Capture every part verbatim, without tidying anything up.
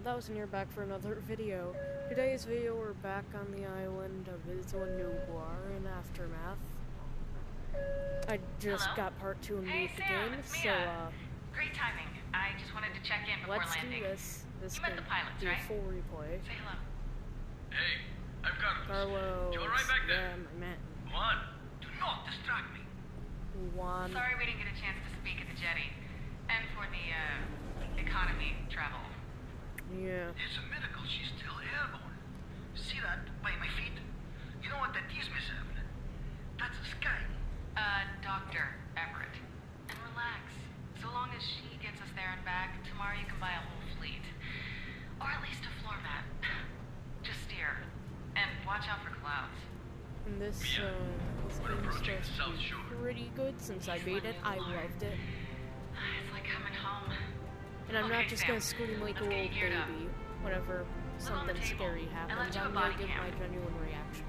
thousand here, back for another video. Today's video, we're back on the island of Isla Nublar in Aftermath. I just Hello? got part two and Hey, beat the Sam, game, it's so Mia. uh, Great timing. I just wanted to check in before let's landing. do this. This You met can the pilots, be right? a full replay. Say hello. Hey, I've got Carlos, You all right back there? yeah, my man. Come on. Do not distract me. Juan. Sorry we didn't get a chance to speak at the jetty. And for the, uh, economy travel. Yeah. It's a miracle she's still airborne. See that by my feet? You know what that is, Miss Evelyn? That's the sky. Uh, Doctor Everett. And relax. So long as she gets us there and back, tomorrow you can buy a whole fleet. Or at least a floor mat. Just steer. And watch out for clouds. And this, uh, this We're game's approaching supposed South to be Shore. pretty good since I beat it. I loved it. It's like coming home. And I'm Okay, not just Sam, gonna scream like a let's get little you geared up. baby whenever Look on the something table. scary I happens. left you a I'm gonna body give cam. my genuine reaction.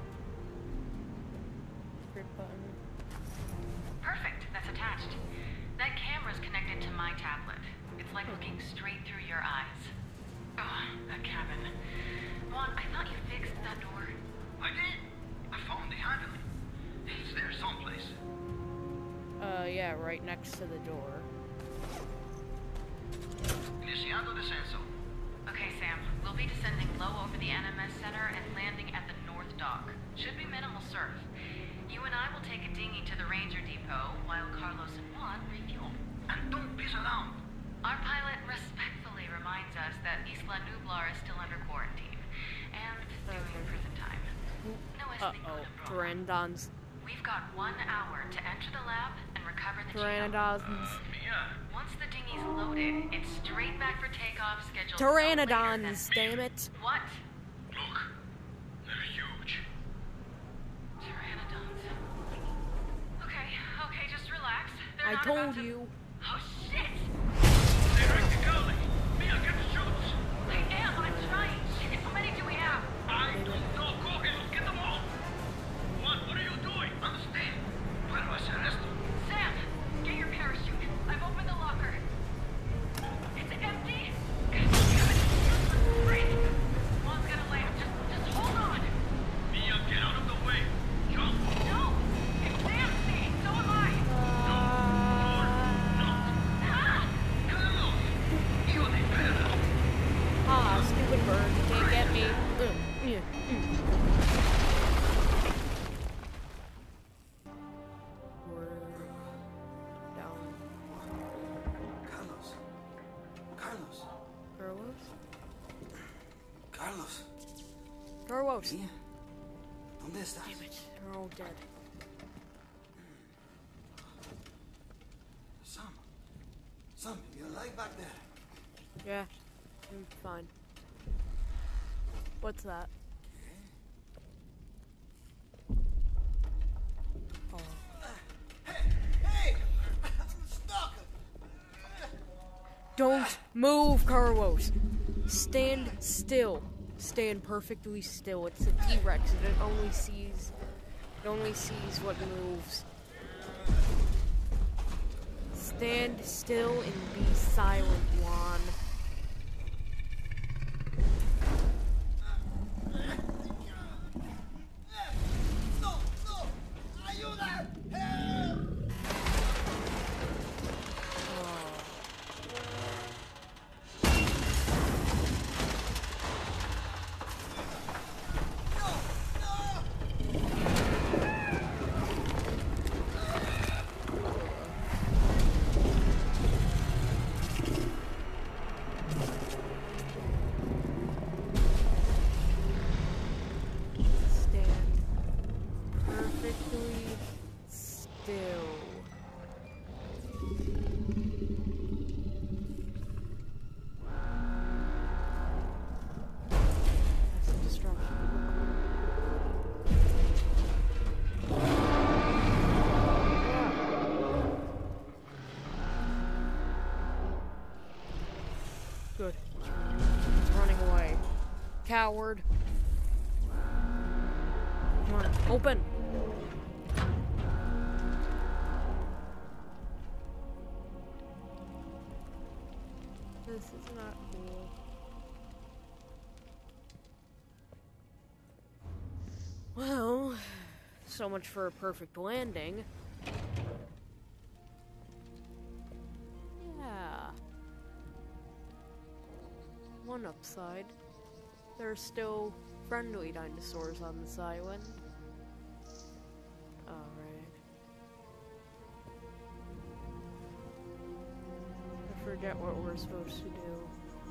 Grid button. Perfect. That's attached. That camera's connected to my tablet. It's like looking straight through your eyes. Oh, that cabin. Juan, I thought you fixed that door. I did. I found the handle. It's there someplace. Uh, yeah, right next to the door. Iniciando descenso. Okay, Sam. We'll be descending low over the N M S Center and landing at the North Dock. Should be minimal surf. You and I will take a dinghy to the Ranger Depot while Carlos and Juan refuel. And don't piss around. Our pilot respectfully reminds us that Isla Nublar is still under quarantine and doing Okay. prison time. No es Uh-oh, ninguna broma. Pteranodons. We've got one hour to enter the lab and recover the genome. Pteranodons. Uh, Mia. Once the dinghy's loaded, it's straight back for takeoff scheduled Pteranodons, no later damn it. than... What? Look. They're huge. Pteranodons. Okay, okay, just relax. They're I not told about to... you. Oh, shit! They're right to go. Mia, get the shoots. I am, I'm trying. Shit, how many do we have? I don't know. Go ahead. Get them all. What? What are you doing? Understand? Where was arrested? Sam, get your parachute. I've opened the locker. It's empty. Great. One's gonna land. Just, just hold on. Mia, get out of the way. Jump. No, it's Sam's thing. So am I. Ah! Carlos. You the better. Ah, stupid bird, you can't get me. Mm, yeah, mm. We're down. Carlos. Carlos. Carlos? Carlos. Carlos! Mia. ¿Dónde estás? Damn it, they're all dead. Sam. Sam, you alive back there? Yeah, I'm fine. What's that? Oh. Hey! Hey! I'm stuck! Don't move, Carlos! Stand still. Stand perfectly still. It's a T-Rex and it only sees it only sees what moves. Stand still and be silent, Juan. No! No! Ayuda! Help! No! No! Stand perfectly still. That's a distraction. Good. It's running away. Coward. Come on, open! This is not cool. So much for a perfect landing. Yeah. One upside. There are still friendly dinosaurs on this island. Alright. I forget what we're supposed to do.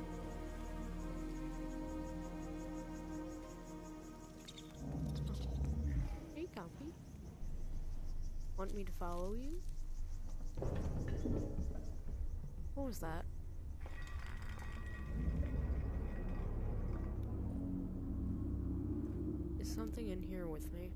Hey, Compy. Want me to follow you? What was that? Is something in here with me?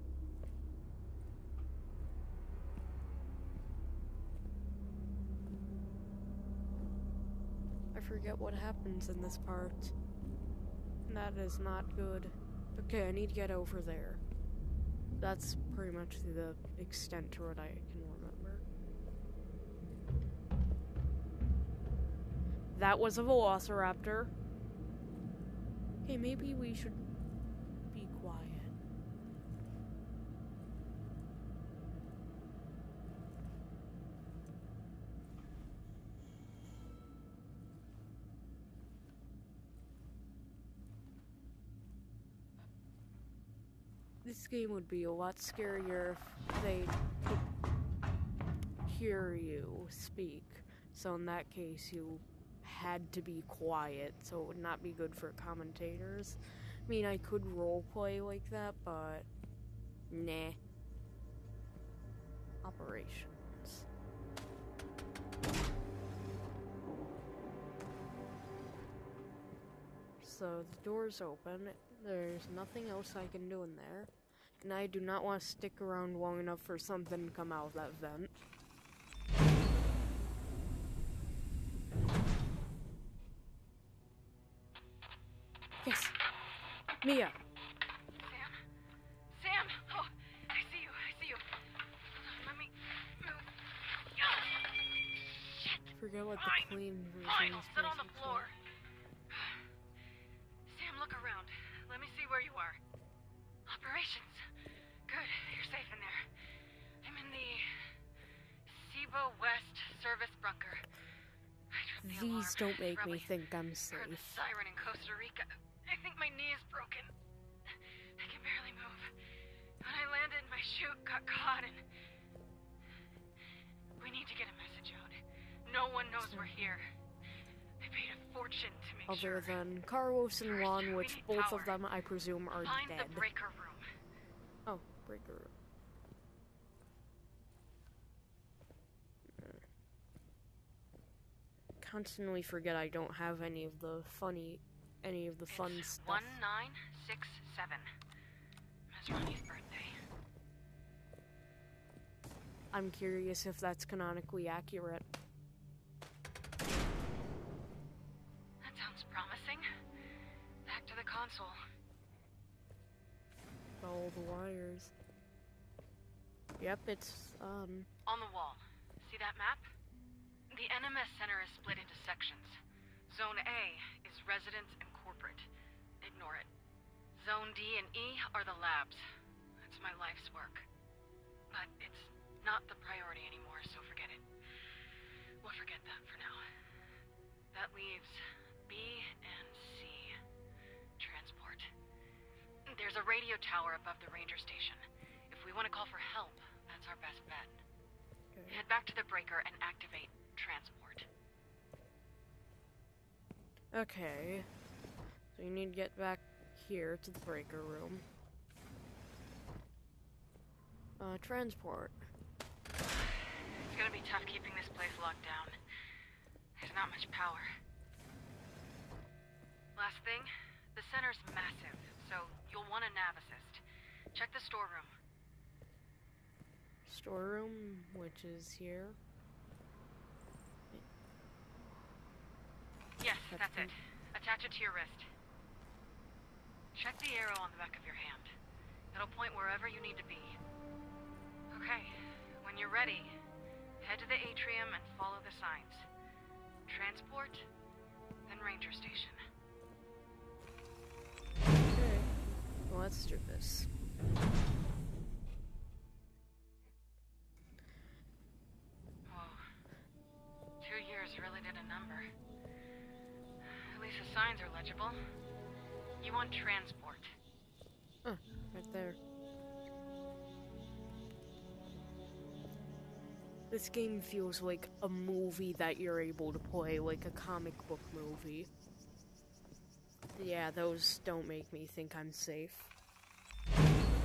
I forget what happens in this part. That is not good. Okay, I need to get over there. That's pretty much the extent to what I can remember. That was a velociraptor. Okay, maybe we should be quiet. This game would be a lot scarier if they could hear you speak. So in that case, you had to be quiet, so it would not be good for commentators. I mean, I could roleplay like that, but nah. Operations. So the door's open. There's nothing else I can do in there. And I do not want to stick around long enough for something to come out of that vent. Yes. Mia. Sam? Sam! Oh, I see you, I see you. Hold on, let me move. Ah, shit! Forget what Fine. the clean version Fine, is I'll sit on the supposed to floor. Sam, look around. Let me see where you are. Operations. Good, you're safe in there. I'm in the Cebu West service bunker. I tripped the These alarm. don't make me Probably think I'm heard the safe. siren in Costa Rica. I think my knee is broken. I can barely move. When I landed, my chute got caught and... We need to get a message out. No one knows we're here. I paid a fortune to make Other sure. than Carlos and First, Juan, we which need both power. of them I presume are Find dead. the breaker room. Oh, breaker room. Constantly forget I don't have any of the funny, any of the fun It's stuff. one nine six seven. Miss Ronnie's birthday. I'm curious if that's canonically accurate. That sounds promising. Back to the console. All the wires. Yep, it's, um... On the wall. See that map? The N M S Center is split into sections. Zone A is residence and corporate. Ignore it. Zone D and E are the labs. It's my life's work. But it's not the priority anymore, so forget it. We'll forget that for now. That leaves B and C. Transport. There's a radio tower above the ranger station. If we want to call for help, that's our best bet. okay. Head back to the breaker and activate transport. Okay. So you need to get back here to the breaker room. Uh, transport. It's gonna be tough keeping this place locked down. There's not much power. Last thing, the center's massive, so you'll want a nav assist. Check the storeroom. Storeroom, which is here. Yes, That's that's good. it. Attach it to your wrist. Check the arrow on the back of your hand. It'll point wherever you need to be. Okay, when you're ready, head to the atrium and follow the signs. Transport, then ranger station. Okay. Well, let's do this. signs are legible. You want transport. Huh, right there. This game feels like a movie that you're able to play, like a comic book movie. Yeah, those don't make me think I'm safe. I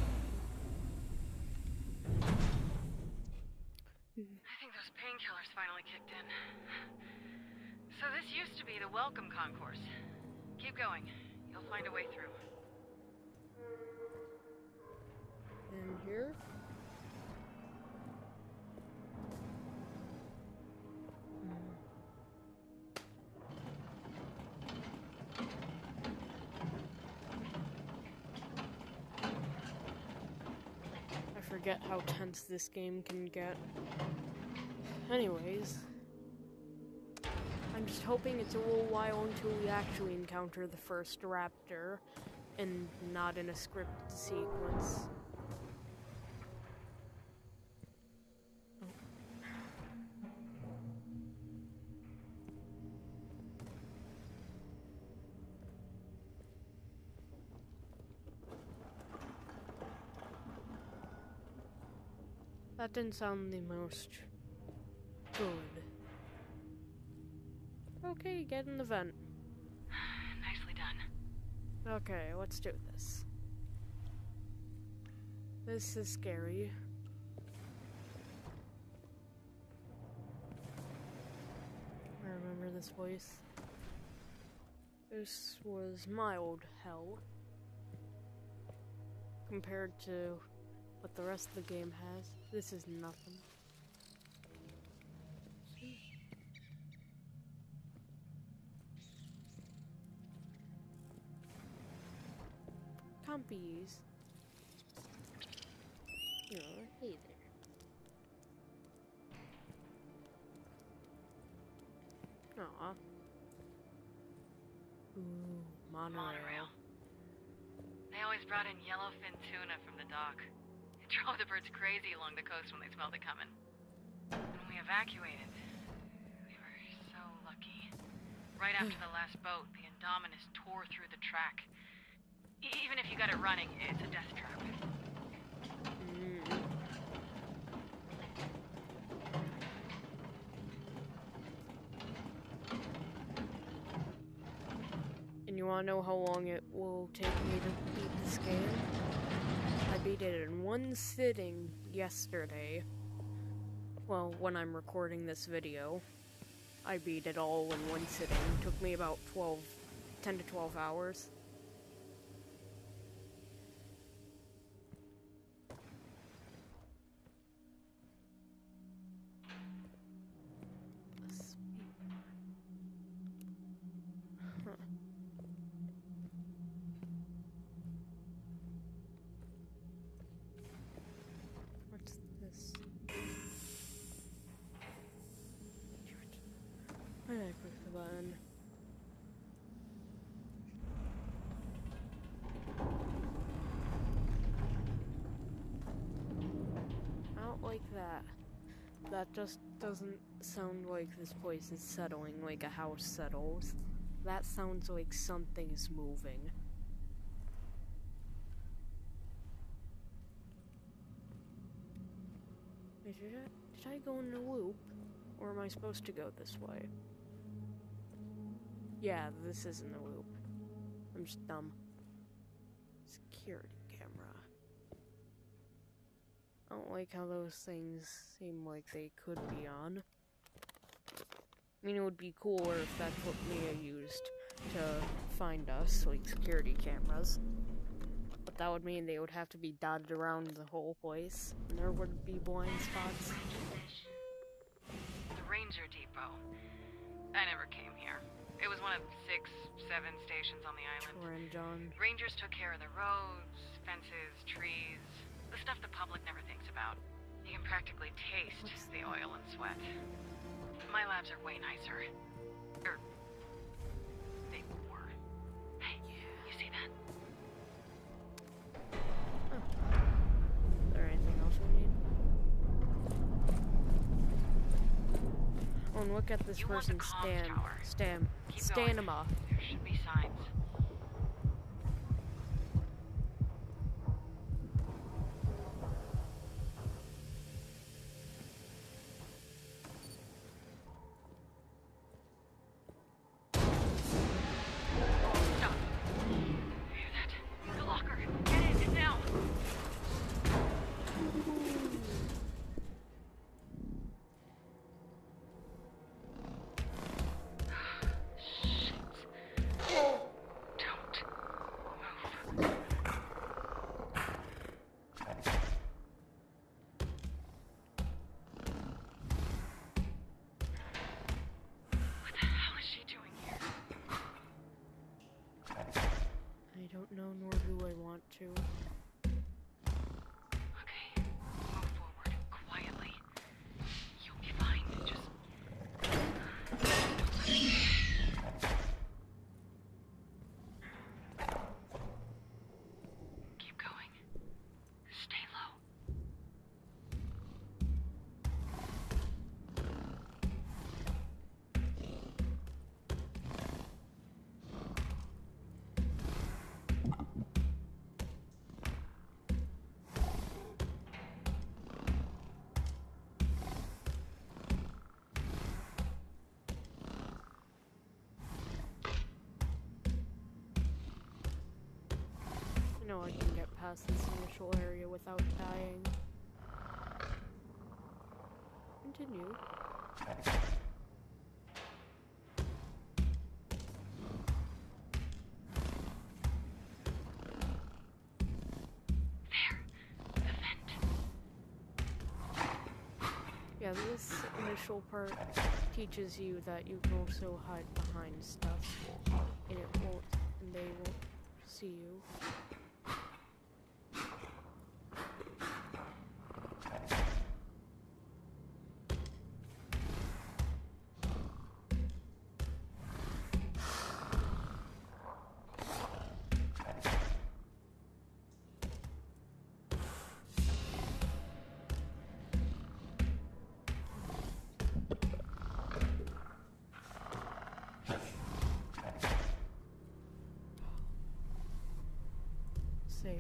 think those painkillers finally kicked in. So this used to be the welcome concourse. Keep going. You'll find a way through. And here? I forget how tense this game can get. Anyways, I'm just hoping it's a little while until we actually encounter the first raptor, and not in a scripted sequence. That didn't sound the most good. Okay, get in the vent. Nicely done. Okay, let's do this. This is scary. I remember this voice. This was mild hell compared to what the rest of the game has. This is nothing. Compies. Oh, hey there. Aw. Ooh, monorail. Monorail. They always brought in yellowfin tuna from the dock. It drove the birds crazy along the coast when they smelled it coming. When we evacuated, we were so lucky. Right after the last boat, the Indominus tore through the track. E- even if you got it running, it's a death trap. Mm. And you wanna know how long it will take me to beat this game? I beat it in one sitting yesterday. Well, when I'm recording this video, I beat it all in one sitting. It took me about twelve, ten to twelve hours. I click the button. I don't like that. That just doesn't sound like this place is settling like a house settles. That sounds like something's moving. Wait, did I, did I go in a loop? Or am I supposed to go this way? Yeah, this isn't a loop. I'm just dumb. Security camera. I don't like how those things seem like they could be on. I mean, it would be cooler if that's what Mia used to find us, like security cameras. But that would mean they would have to be dotted around the whole place, and there would be blind spots. The Ranger Depot. I never came here. It was one of six, seven stations on the island. John. Rangers took care of the roads, fences, trees, the stuff the public never thinks about. You can practically taste What's the oil and sweat. My labs are way nicer. Or, they were. Hey, yeah. You see that? Huh. Is there anything else we need? Oh, and look at this You person's want the comms stam, tower. stam, Keep stamina. going. There's should be signs. Stop. Hear that? The locker. Get in now. I don't know, nor do I want to. Okay, move forward, quietly. You'll be fine, just... Keep going. Stay low. I know I can get past this initial area without dying. Continue. There. The vent. Yeah, this initial part teaches you that you can also hide behind stuff, and it won't, and they won't see you. Safe.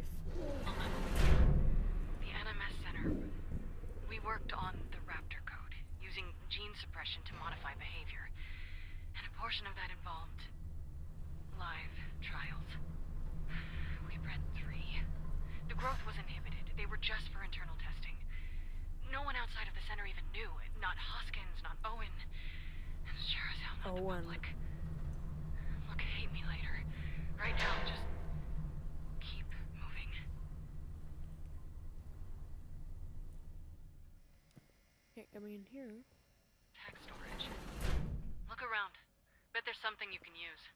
The N M S Center. We worked on the Raptor code, using gene suppression to modify behavior. And a portion of that involved live trials. We bred three. The growth was inhibited. They were just for internal testing. No one outside of the center even knew. Not Hoskins, not Owen. And sure as hell not Owen. the public. Look, hate me later. Right now, just keep moving. Can't get me in here. Tech storage. Look around. Bet there's something you can use.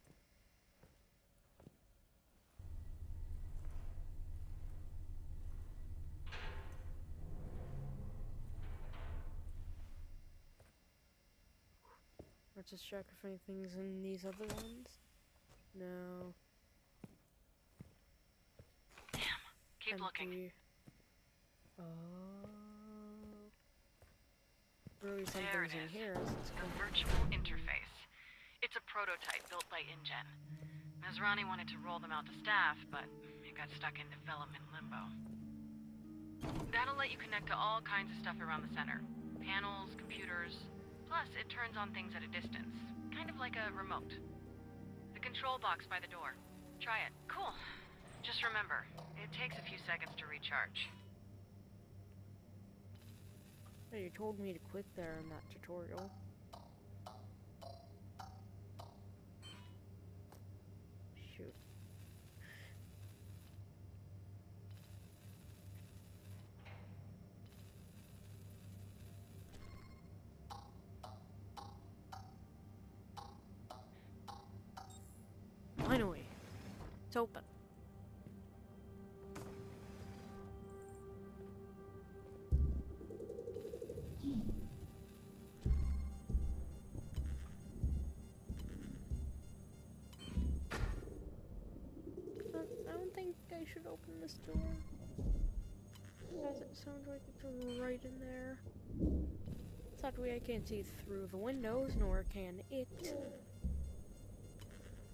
Let's just check if anything's in these other ones. No. Damn. Keep looking. Empty. Oh. Really There something's it in is. here. It's The virtual interface. It's a prototype built by InGen. Masrani wanted to roll them out to staff, but it got stuck in development limbo. That'll let you connect to all kinds of stuff around the center. Panels, computers. Plus, it turns on things at a distance. Kind of like a remote. The control box by the door. Try it. Cool. Just remember, it takes a few seconds to recharge. Hey, you told me to quit there in that tutorial. Shoot. Finally, it's open. I don't think I should open this door. As it sounds like it's right in there. Sadly, I can't see through the windows, nor can it.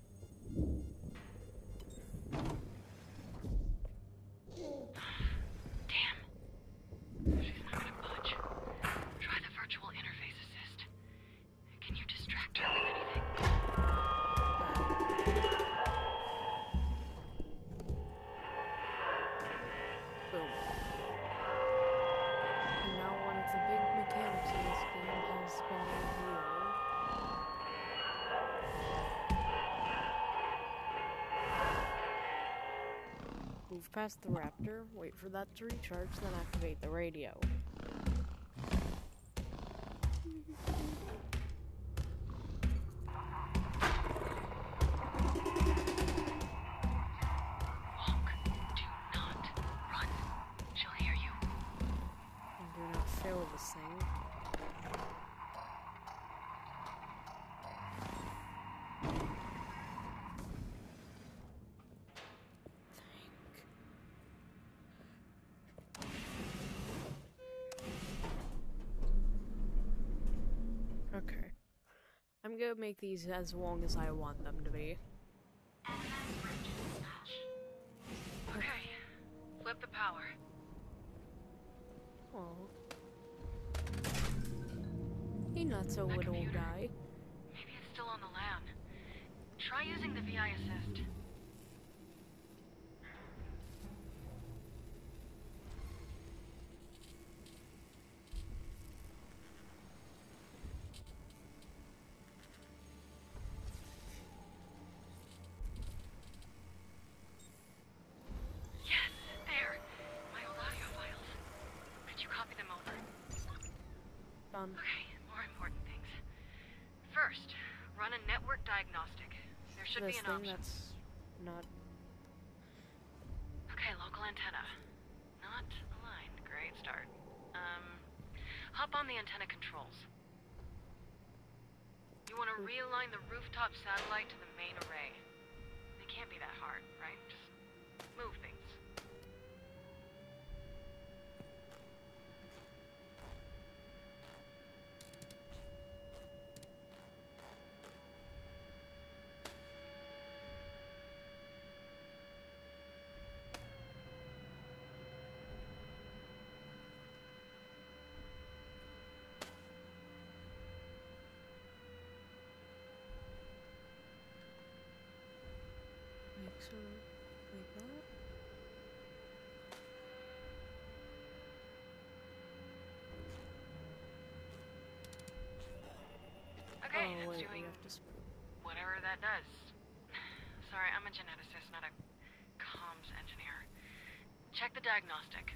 past the raptor, wait for that to recharge, then activate the radio. Walk. Do not run. She'll hear you. And do not fail this thing. Okay. I'm gonna make these as long as I want them to be. Okay. Flip the power. Oh. He not so That little computer. guy. Maybe it's still on the LAN. Try using the V I assist. Yes, there. My old audio files. Could you copy them over? Done. Okay, more important things. First, run a network diagnostic. There should This be an thing option. that's not. Okay, local antenna. Not aligned. Great start. Um, hop on the antenna controls. You want to realign the rooftop satellite to the main array. It can't be that hard, right? Just move things. Like so. Like that. Okay, Oh, that's wait, we doing have to. Sp whatever that does. Sorry, I'm a geneticist, not a comms engineer. Check the diagnostic.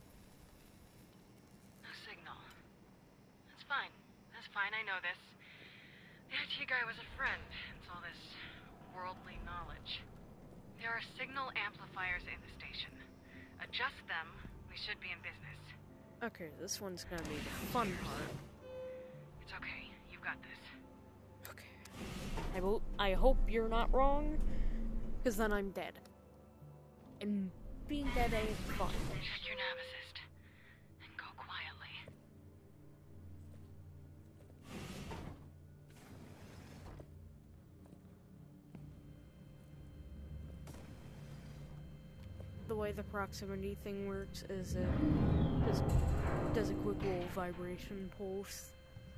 No signal. That's fine. That's fine, I know this. The I T guy was a friend. It's all this worldly knowledge. There are signal amplifiers in the station. Adjust them, we should be in business. Okay, this one's gonna be the fun part. It's okay, you've got this. Okay. I will. I hope you're not wrong, because then I'm dead. And being dead ain't fun. Check your nav assist. And go quietly. The way the proximity thing works is it just does a quick little vibration pulse.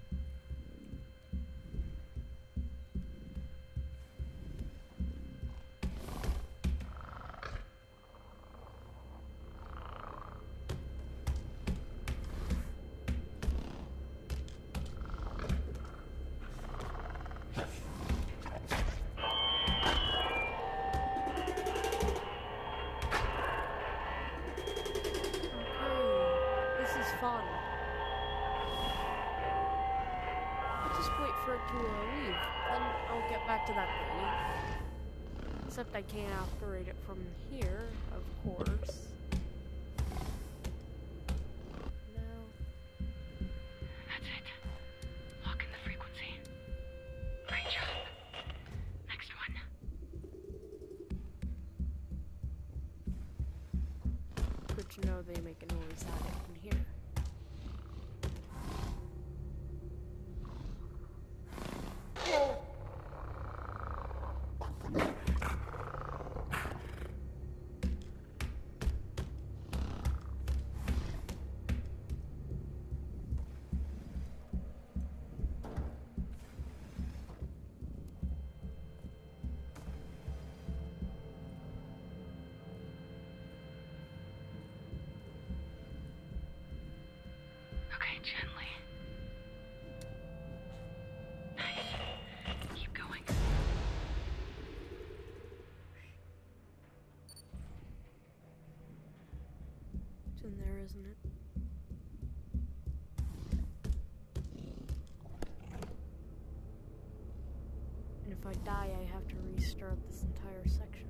Fun. I'll just wait for it to uh, leave, then I'll get back to that thing. Except I can't operate it from here, of course. No. That's it. Lock in the frequency. Great job. Next one. Good to know they make a noise out of it from here. Okay, gently. Nice. Keep going. isn't it? And if I die, I have to restart this entire section.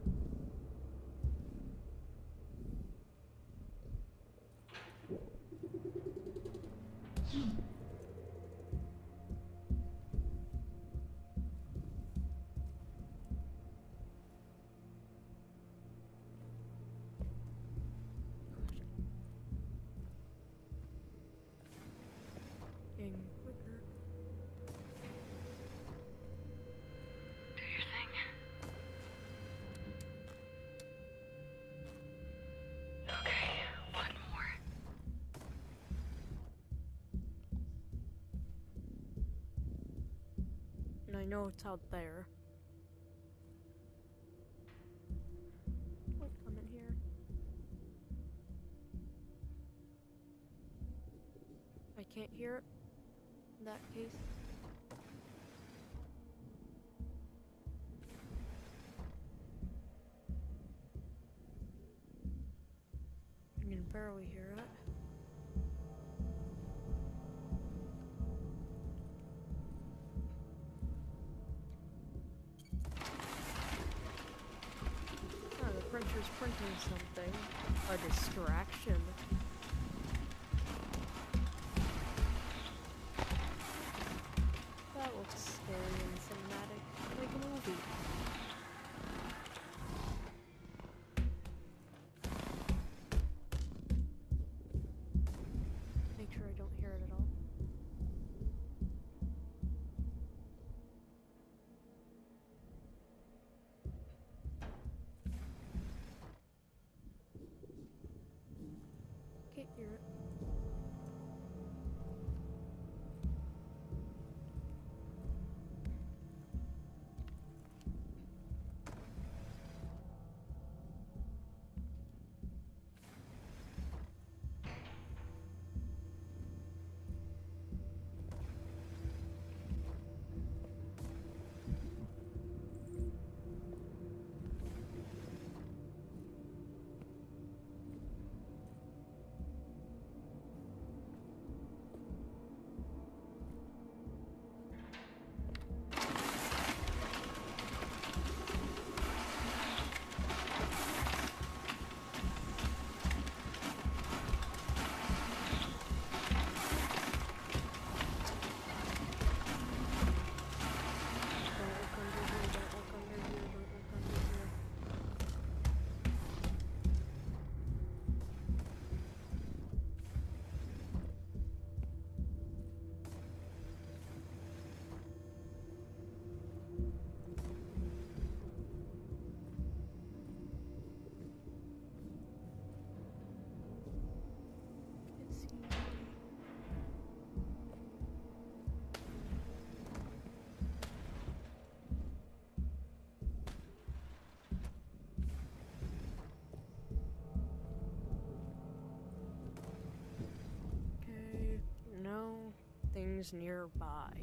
Getting quicker. Do your thing. Okay, one more. And I know it's out there. Don't come in here. I can't hear it. In that case. I can barely hear it. Oh, the printer's printing something. A distraction. That looks scary and cinematic, like a movie. Make sure I don't hear it at all. Can't hear it. Things nearby.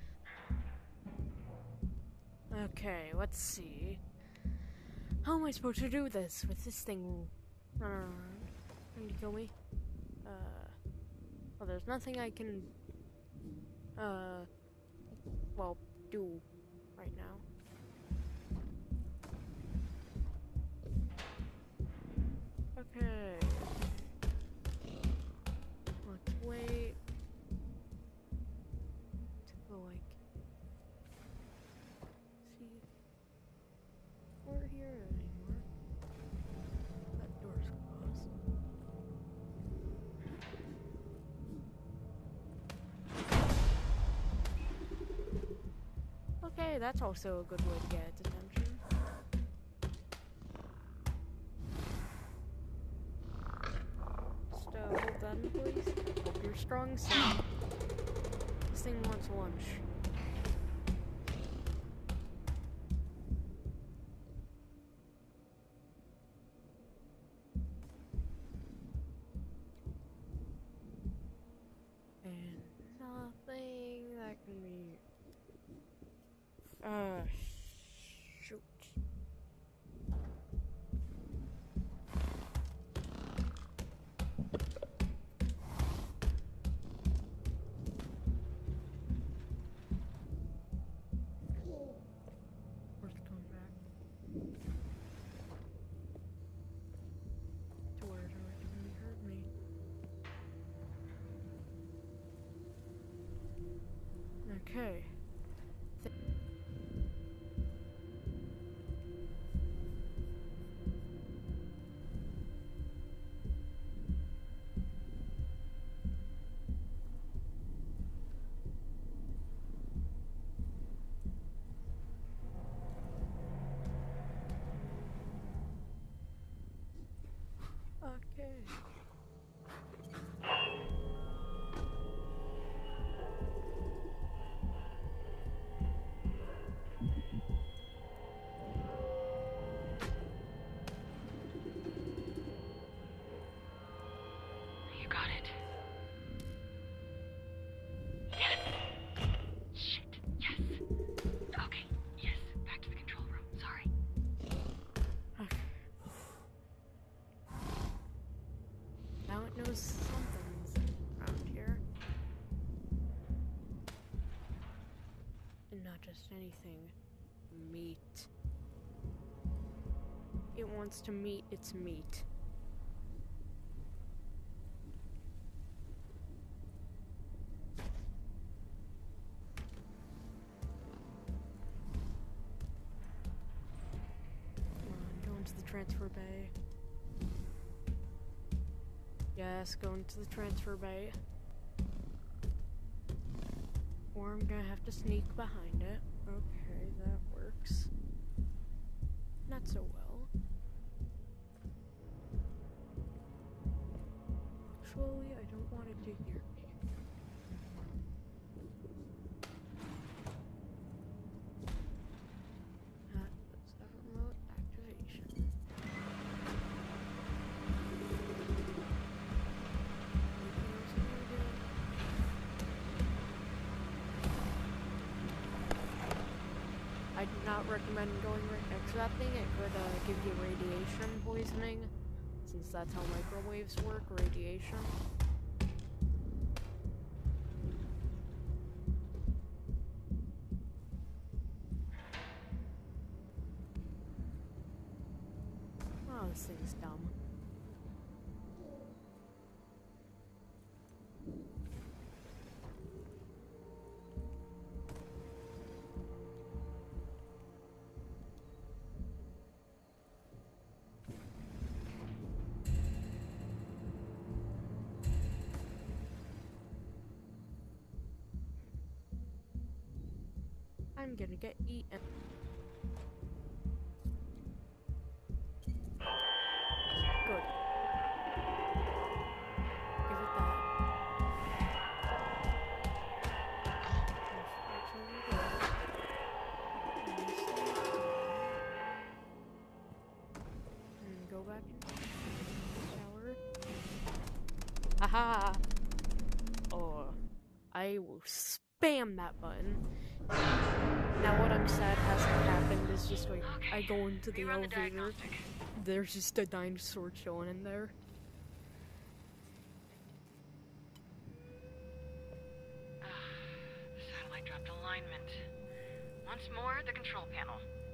Okay, let's see. How am I supposed to do this with this thing running around? Trying to kill me? Uh, well, there's nothing I can, uh, well, do right now. Okay. Let's wait. Like, see, we're here anymore. That door's closed. Okay, that's also a good way to get its attention. Just uh, hold that in place. Hope you're strong, son. This thing wants lunch. And nothing that can be... Uh, shoot. Okay. Th okay. You got it. Yes. Shit. Yes. Okay. Yes. Back to the control room. Sorry. Okay. Now it knows something's around here. And not just anything. Meat. It wants to meet its meat. Come on, go into the transfer bay. Yes, go into the transfer bay. Or I'm gonna have to sneak behind it. Okay, that works. Not so well. Actually, I don't want it to hear me. That does have remote activation. Anything else needed? I do not recommend going right next to that thing. It could uh, give you radiation poisoning, since that's how microwaves work, radiation. Oh, this thing's dumb. I'm gonna get eaten. Good. Give it that. Actually, good. And go back into the shower. Haha! Oh, I will spam that button. Now what I'm sad hasn't happened is just like, I go into the Rerun the elevator, diagnostic. there's just a dinosaur chilling in there. Ah, the satellite dropped alignment. Once more, the control panel.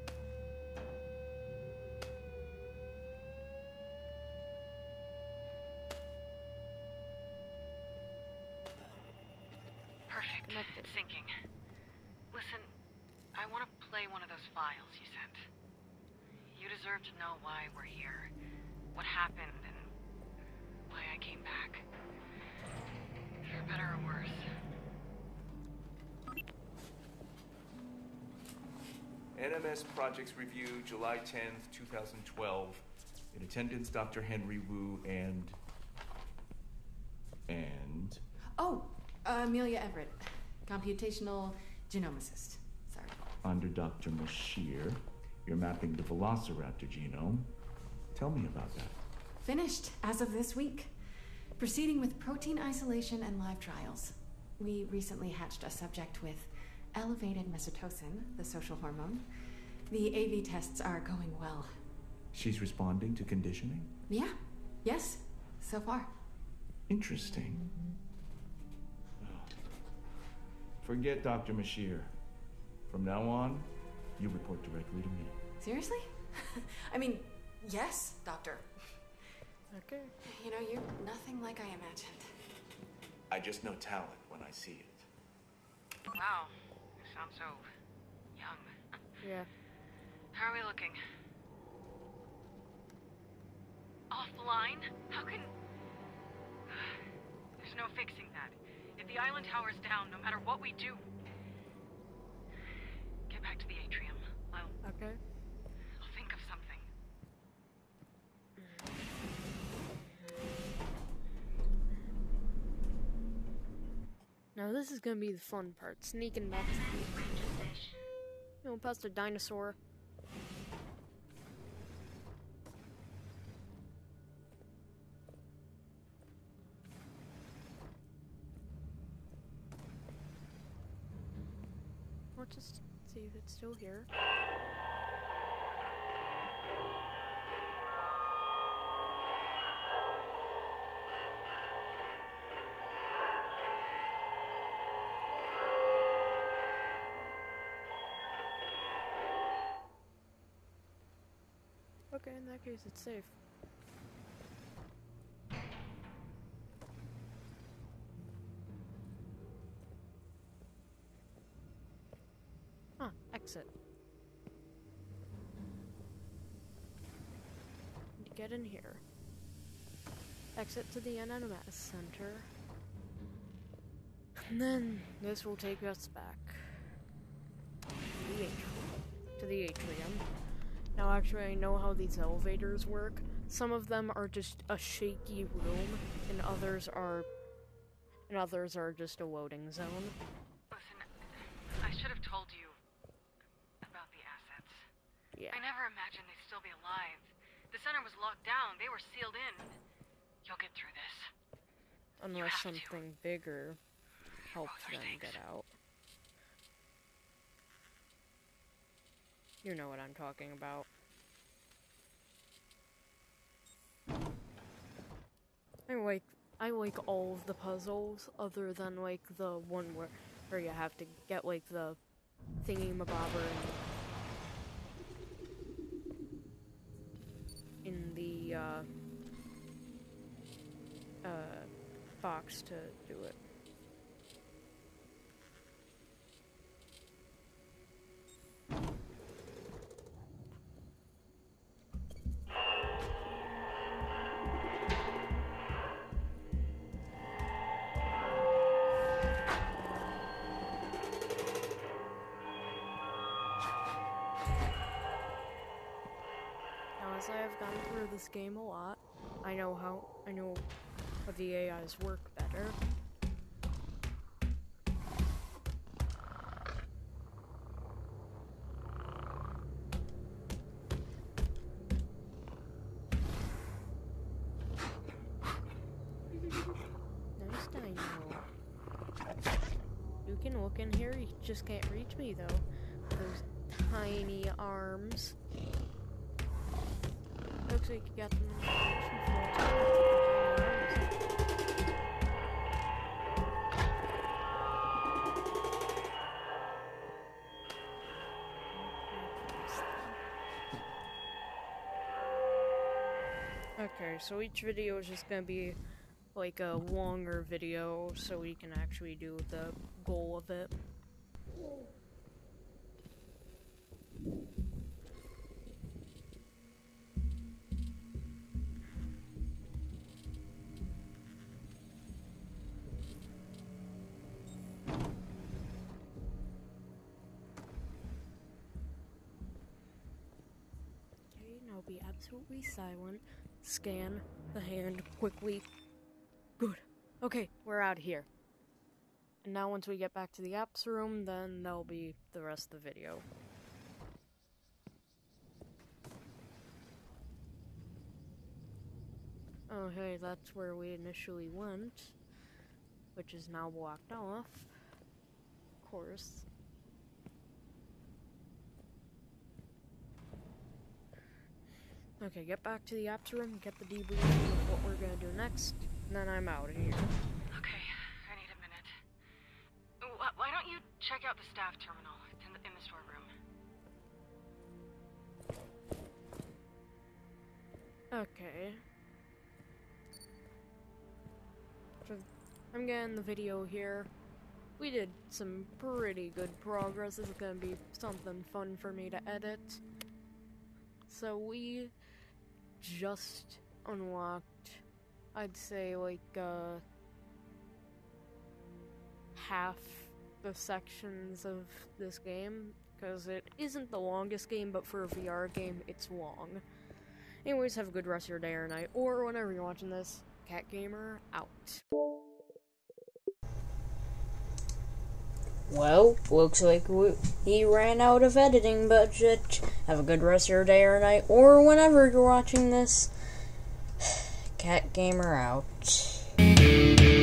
Perfect. Connected. It's syncing. Listen, I want to play one of those files you sent. You deserve to know why we're here, what happened, and why I came back. For better or worse. N M S Projects Review, July tenth, two thousand twelve. In attendance, Doctor Henry Wu and... And... Oh, uh, Amelia Everett, computational genomicist. Sorry. Under Doctor Mashir, you're mapping the Velociraptor genome. Tell me about that. Finished as of this week. Proceeding with protein isolation and live trials. We recently hatched a subject with elevated mesotocin, the social hormone. The A V tests are going well. She's responding to conditioning? Yeah. Yes. So far. Interesting. Forget Doctor Mashir. From now on, you report directly to me. Seriously? I mean, yes, Doctor. Okay. You know, you're nothing like I imagined. I just know talent when I see it. Wow. sound so young. Yeah. How are we looking? Offline? How can... There's no fixing that. If the island tower's down, no matter what we do... Get back to the atrium. I'll... Okay. I'll think of something. Now this is gonna be the fun part, sneaking back to the... You know, past a dinosaur. Or just see if it's still here. Okay, in that case, it's safe. Huh, exit. Need to get in here. Exit to the N M S Center. And then this will take us back to the atrium. To the atrium. Now, actually, I know how these elevators work. Some of them are just a shaky room, and others are, and others are just a loading zone. Listen, I should have told you about the assets. Yeah. I never imagined they'd still be alive. The center was locked down. They were sealed in. You'll get through this. Unless have to. something bigger helps Both our them things. get out. You know what I'm talking about. I like I like all of the puzzles other than like the one where where you have to get like the thingy-mabobber in, in the uh, uh, box to do it. As I have gone through this game a lot, I know how I know how the A Is work better. Nice dino. You can look in here, you just can't reach me though. Those tiny arms. Looks like you got them in the Okay, so each video is just gonna be like a longer video so we can actually do the goal of it. Be absolutely silent. Scan the hand quickly. Good. Okay, we're out of here. And now once we get back to the apps room, then that'll be the rest of the video. Oh hey, that's where we initially went, which is now blocked off. Of course. Okay, get back to the apps room, get the debrief of what we're gonna do next, and then I'm out of here. Okay, I need a minute. Wh- Why don't you check out the staff terminal? It's in the, in the storeroom. Okay. So, I'm getting the video here. we did some pretty good progress. This is gonna be something fun for me to edit. So we just unlocked, I'd say, like, uh, half the sections of this game, because it isn't the longest game, but for a V R game, it's long. Anyways, have a good rest of your day or night, or whenever you're watching this. Cat Gamer, out. Well, looks like we, he ran out of editing budget. Have a good rest of your day or night, or whenever you're watching this. Cat Gamer out.